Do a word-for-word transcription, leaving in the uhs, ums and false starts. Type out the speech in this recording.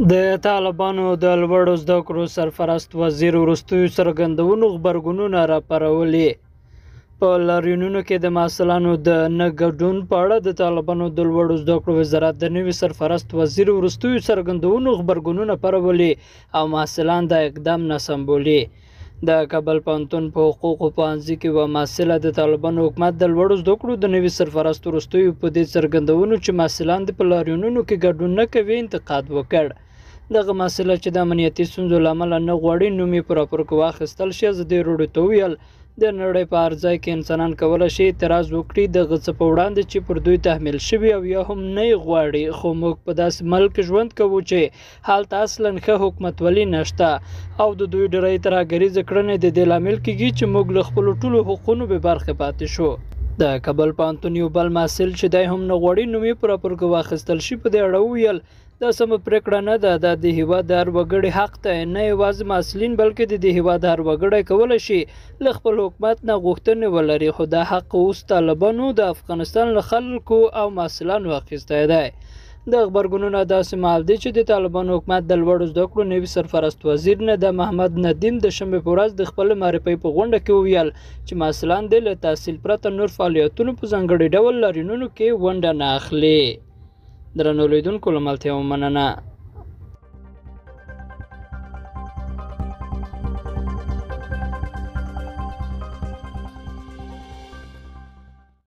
د طالبانو د لوړو زده کړو سرپرست وزیر وروستیو څرګندونو غبرګونونه راپارولي. په لاریونونو کې د محصلانو د نه ګډون په اړه د طالبانو د لوړو زده کړو وزارت د نوي سرپرست وزیر وروستیو څرګندونو غبرګونونه پارولي او محصلان د اقدام ناسم بولي. د کابل پوهنتون په حقوقو پوهنځي کې یوه محصله د طالبانو حکومت د لوړو زده کړو د نوي سرپرست وروستیو په دې څرګندونو چې محصلان د په لاریونونو کې ګډون نه کوي انتقاد وکړ. دغه محصله چې د امنیتي ستونزو له امله نه غواړي نوم یې په راپور کې واخیستل شي، ازادي راډیو ته وویل د نړۍ په هر ځای کې انسانان کولی شي اعتراض وکړي دغه څه په وړاندې چې پر دوی تحمیل شوي او یا هم نه یې غواړي، خو موږ په داسې ملک ژوند کوو چې هلته اصلا ښه حکومتولي نشته او د دوی ډېری ترهګریزې کړنې د دې لامل کیږي چې موږ له خپلو ټولو حقونو بې برخې پاتې شو. د کابل پوهنتون یو بل محصل چې دی هم نه غواړي نوم یې په راپور کې واخیستل شي په دې اړه وویل دا سمه پرېکړه نه ده. دا د هېواد د هر وګړي حق دی، نه یوازې محصلین بلکې د دې هېواد هر وګړی کولی شي له خپل حکومت نه غوښتنې ولري، خو دا حق اوس طالبانو د افغانستان له خلکو او محصلانو اخیستی دی. د غبرګونونه داسې مهال دی چې د طالبانو حکومت د لوړو زده کړو نوي سرپرست وزیر نه د محمد ندیم د شنبې په ورځ د خپل معرفۍ په غونډه کې وویل چې محصلان دې له تحصیل پرته نور فعالیتونو په ځانګړي ډول لاریونونو کې ونډه نه اخلي. درنو لیدونکو له ملتیا مننه.